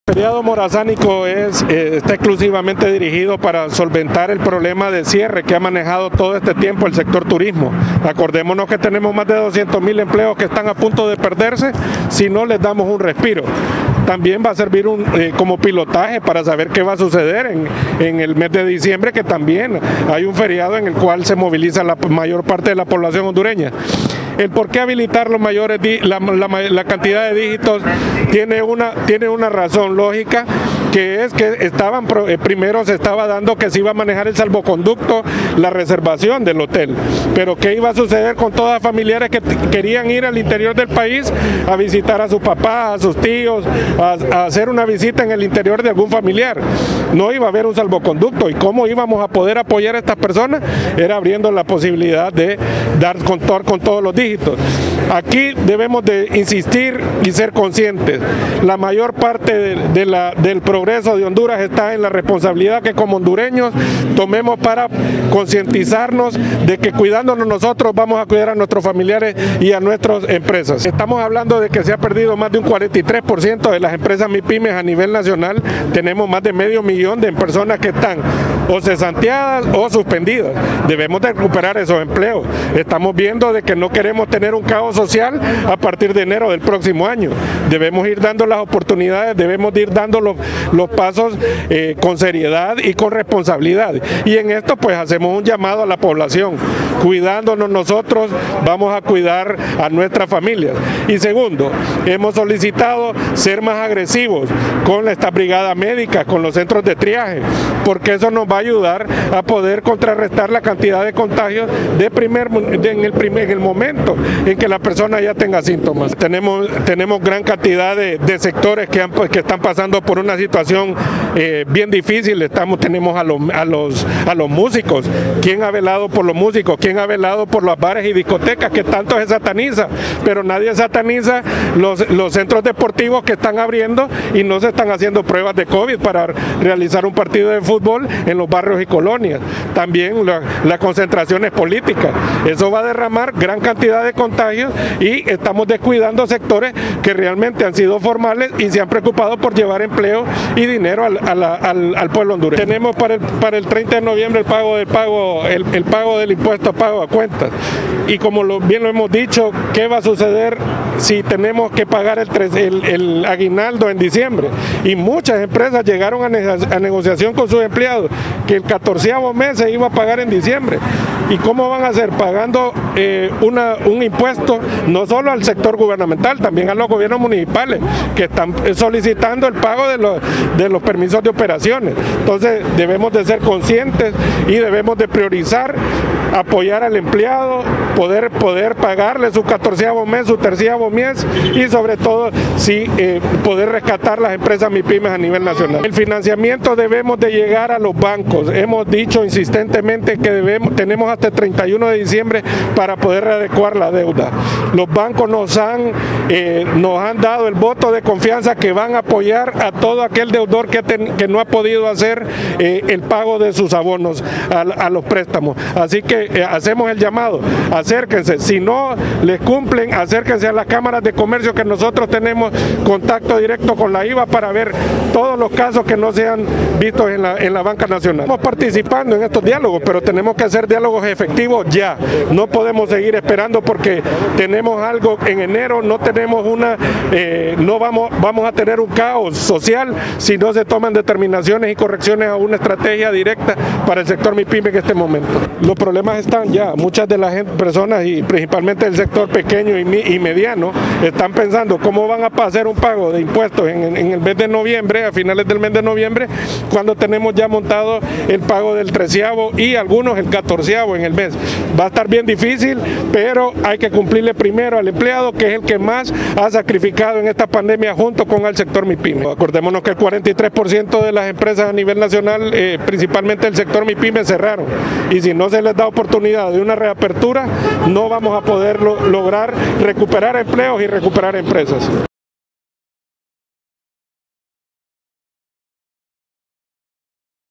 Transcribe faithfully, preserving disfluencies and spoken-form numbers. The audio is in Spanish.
El feriado morazánico es, eh, está exclusivamente dirigido para solventar el problema de cierre que ha manejado todo este tiempo el sector turismo. Acordémonos que tenemos más de doscientos mil empleos que están a punto de perderse si no les damos un respiro. También va a servir un, eh, como pilotaje para saber qué va a suceder en, en el mes de diciembre, que también hay un feriado en el cual se moviliza la mayor parte de la población hondureña. El por qué habilitar los mayores, la, la, la cantidad de dígitos tiene una, tiene una razón lógica, que es que estaban primero se estaba dando que se iba a manejar el salvoconducto, la reservación del hotel, pero qué iba a suceder con todas las familiares que querían ir al interior del país a visitar a sus papás, a sus tíos, a, a hacer una visita en el interior de algún familiar. No iba a haber un salvoconducto, y cómo íbamos a poder apoyar a estas personas era abriendo la posibilidad de dar contor con todos los dígitos. Aquí debemos de insistir y ser conscientes. La mayor parte de, de la, del progreso de Honduras está en la responsabilidad que como hondureños tomemos para concientizarnos de que cuidándonos nosotros vamos a cuidar a nuestros familiares y a nuestras empresas. Estamos hablando de que se ha perdido más de un cuarenta y tres por ciento de las empresas MIPYMES a nivel nacional. Tenemos más de medio millón de personas que están o cesanteadas o suspendidas. Debemos de recuperar esos empleos. Estamos viendo de que no queremos tener un caos social a partir de enero del próximo año. Debemos ir dando las oportunidades, debemos de ir dando los, los pasos eh, con seriedad y con responsabilidad. Y en esto pues hacemos un llamado a la población. Cuidándonos nosotros, vamos a cuidar a nuestras familias. Y segundo, hemos solicitado ser más agresivos con esta brigada médica, con los centros de triaje, porque eso nos va a ayudar a poder contrarrestar la cantidad de contagios de primer, de, en, el primer, en el momento en que la persona ya tenga síntomas. Tenemos, tenemos gran cantidad de, de sectores que, han, pues, que están pasando por una situación eh, bien difícil. Estamos, tenemos a los, a, los, a los músicos. ¿Quién ha velado por los músicos? ¿Quién ha velado por los bares y discotecas que tanto se sataniza? Pero nadie sataniza los, los centros deportivos que están abriendo y no se están haciendo pruebas de COVID para realizar un partido de fútbol en los barrios y colonias. También la, las concentraciones políticas. Eso va a derramar gran cantidad de contagios y estamos descuidando sectores que realmente han sido formales y se han preocupado por llevar empleo y dinero al, a la, al, al pueblo hondureño. Tenemos para el, para el treinta de noviembre el pago del pago, el, el pago del impuesto pago a cuentas. Y como lo, bien lo hemos dicho, ¿qué va a suceder si tenemos que pagar el, el, el aguinaldo en diciembre? Y muchas empresas llegaron a, ne a negociación con sus empleados que el catorceavo mes se iba a pagar en diciembre. ¿Y cómo van a hacer? Pagando eh, una, un impuesto no solo al sector gubernamental, también a los gobiernos municipales que están solicitando el pago de los, de los permisos de operaciones. Entonces debemos de ser conscientes y debemos de priorizar apoyar al empleado, poder, poder pagarle su catorceavo mes, su terciavo mes y sobre todo sí, eh, poder rescatar las empresas MIPYMES a nivel nacional. El financiamiento debemos de llegar a los bancos. Hemos dicho insistentemente que debemos, tenemos hasta el treinta y uno de diciembre para poder readecuar la deuda. Los bancos nos han, eh, nos han dado el voto de confianza que van a apoyar a todo aquel deudor que, ten, que no ha podido hacer eh, el pago de sus abonos a, a los préstamos. Así que eh, hacemos el llamado, acérquense, si no les cumplen, acérquense a las cámaras de comercio que nosotros tenemos contacto directo con la I V A para ver todos los casos que no se han visto en la, en la banca nacional. Estamos participando en estos diálogos, pero tenemos que hacer diálogos efectivos ya. No podemos seguir esperando porque tenemos algo en enero, no tenemos una, eh, no vamos, vamos a tener un caos social si no se toman determinaciones y correcciones a una estrategia directa para el sector MIPYME en este momento. Los problemas están ya, muchas de las personas y principalmente el sector pequeño y, y mediano están pensando cómo van a hacer un pago de impuestos en, en el mes de noviembre, a finales del mes de noviembre, cuando tenemos ya montado el pago del treceavo y algunos el catorceavo en el mes. Va a estar bien difícil, pero hay que cumplirle primero al empleado, que es el que más ha sacrificado en esta pandemia junto con el sector MIPYME. Acordémonos que el cuarenta y tres por ciento de las empresas a nivel nacional, eh, principalmente el sector MIPYME, cerraron. Y si no se les da oportunidad de una reapertura, no vamos a poder lo lograr recuperar empleos y recuperar empresas.